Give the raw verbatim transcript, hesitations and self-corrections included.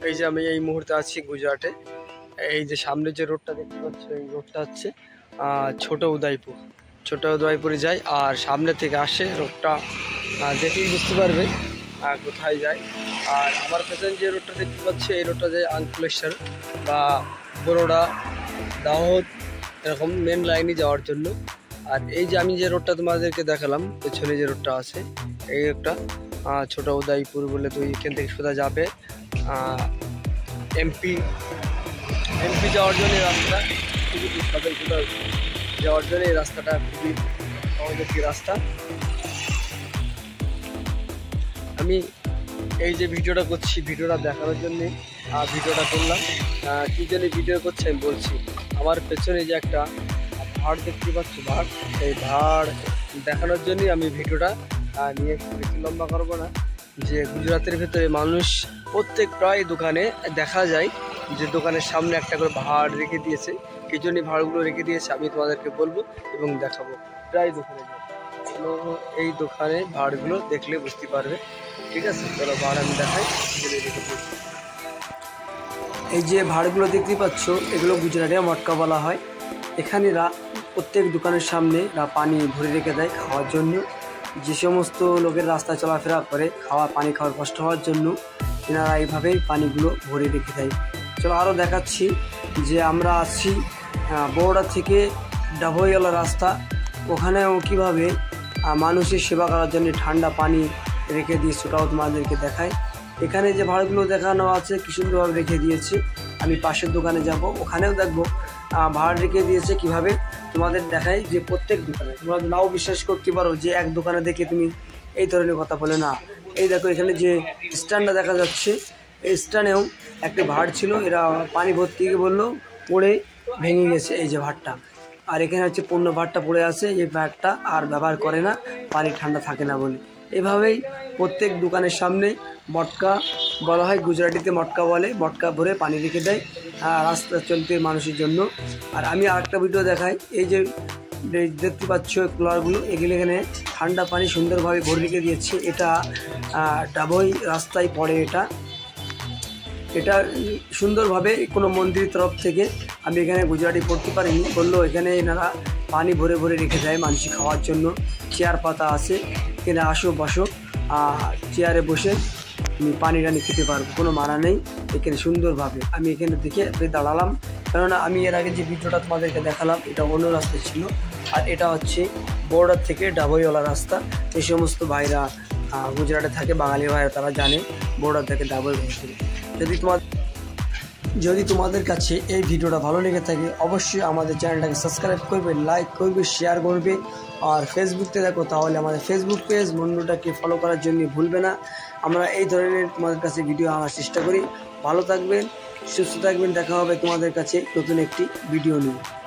এই যে আমি এই মুহূর্তে আছি গুজরাটে। এই যে সামনে যে রোডটা দেখতে পাচ্ছ, এই রোডটা হচ্ছে ছোট উদয়পুর। ছোট উদয়পুরে যাই, আর সামনে থেকে আসে রোডটা দেখেই বুঝতে পারবে কোথায় যায়। আর আমার পেছনে যে রোডটা দেখতে পাচ্ছি, এই রোডটা যায় আঙ্কুলেশ্বর বা বরোডা, দাহোদ, এরকম মেন লাইনে যাওয়ার জন্য। আর এই যে আমি যে রোডটা তোমাদেরকে দেখালাম, পেছনে যে রোডটা আছে, এই রোডটা ছোট উদয়পুর বলে, তো এখান থেকে সোজা যাবে এমপি এমপি যাওয়ার জন্য রাস্তা খুবই বিখ্যাত। যাওয়ার জন্য এই রাস্তাটা খুবই সহজ রাস্তা। আমি এই যে ভিডিওটা করছি, ভিডিওটা দেখানোর জন্যে ভিডিওটা করলাম। কী জন্য ভিডিও করছি আমি বলছি। আমার পেছনে যে একটা ভাড় দেখতে পাচ্ছি, ভাড়, সেই ভাড় দেখানোর জন্যই আমি ভিডিওটা নিয়ে বেশি লম্বা করবো না। যে গুজরাটের ভেতরে মানুষ প্রত্যেক প্রায় দোকানে দেখা যায় যে দোকানের সামনে একটা করে ভাড় রেখে দিয়েছে। কী জন্য ভাড়গুলো রেখে দিয়েছে আমি তোমাদেরকে বলবো এবং দেখাবো। প্রায় দোকানে এই দোকানে ভাড়গুলো দেখলে বুঝতে পারবে। ঠিক আছে, চলো ভাড় আমি দেখাই। এই যে ভাড়গুলো দেখতে পাচ্ছ, এগুলো গুজরাটে মটকা বলা হয়। এখানে প্রত্যেক দোকানের সামনে পানি ভরে রেখে দেয় খাওয়ার জন্য। যে সমস্ত লোকের রাস্তা চলাফেরা করে খাওয়া পানি খাওয়ার কষ্ট হওয়ার জন্য এনারা এইভাবেই পানিগুলো ভরে রেখে দেয়। চলো আরও দেখাচ্ছি যে আমরা আছি বরোডা থেকে ডাভইওয়ালা রাস্তা, ওখানেও কীভাবে মানুষের সেবা করার জন্য ঠান্ডা পানি রেখে দিয়ে সেটাও তোমাদেরকে দেখায়। এখানে যে ভাড়গুলো দেখানো আছে কি সুন্দরভাবে রেখে দিয়েছে। আমি পাশের দোকানে যাব, ওখানেও দেখবো ভাড় রেখে দিয়েছে কিভাবে, তোমাদের দেখাই যে প্রত্যেক দোকানে। তোমরা নাও বিশ্বাস করতে পারো যে এক দোকানে দেখে তুমি এই ধরনের কথা বলে না। এই দেখো এখানে যে স্ট্যান্ডটা দেখা যাচ্ছে, এই স্ট্যান্ডেও একটা ভাড় ছিল, এরা পানি ভর্তি বললো, পড়ে ভেঙে গেছে এই যে ভাড়টা। আর এখানে হচ্ছে পণ্য ভাড়টা পড়ে আছে, এই ভাড়টা আর ব্যবহার করে না, পানি ঠান্ডা থাকে না বলে। এভাবেই প্রত্যেক দোকানের সামনে মটকা বলা হয়, গুজরাটিতে মটকা বলে, মটকা ভরে পানি রেখে দেয় রাস্তা চলতে মানুষের জন্য। আর আমি আরেকটা ভিডিও দেখাই। এই যে দেখতে পাচ্ছ কুলারগুলো, এগুলো এখানে ঠান্ডা পানি সুন্দরভাবে ভরে রেখে দিয়েছে। এটা ডাভই রাস্তায় পড়ে। এটা এটা সুন্দরভাবে কোনো মন্দিরের তরফ থেকে, আমি এখানে গুজরাটি পড়তে পারিনি, বললো এখানে এনারা পানি ভরে ভরে রেখে দেয় মানুষ খাওয়ার জন্য। চেয়ার পাতা আছে, এখানে আসো বসো, চেয়ারে বসে তুমি পানি টানি খেতে পারবো, কোনো মানা নেই এখানে সুন্দরভাবে। আমি এখানে দেখে দাঁড়ালাম, কেননা আমি এর আগে যে ভিডিওটা তোমাদেরকে দেখালাম এটা অন্য রাস্তা ছিল, আর এটা হচ্ছে বর্ডার থেকে ডাভইওয়ালা রাস্তা। এই সমস্ত ভাইরা গুজরাটে থাকে, বাঙালি ভাইরা, তারা জানে বর্ডার থেকে ডাভই বলতে। যদি তোমার যদি তোমাদের কাছে এই ভিডিওটা ভালো লেগে থাকে অবশ্যই আমাদের চ্যানেলটাকে সাবস্ক্রাইব করবে, লাইক করবে, শেয়ার করবে। আর ফেসবুকতে দেখো তাহলে আমাদের ফেসবুক পেজ মন্ডুটাকে ফলো করার জন্য ভুলবে না। আমরা এই ধরনের তোমাদের কাছে ভিডিও আনার চেষ্টা করি। ভালো থাকবেন, সুস্থ থাকবেন, দেখা হবে তোমাদের কাছে নতুন একটি ভিডিও নিয়ে।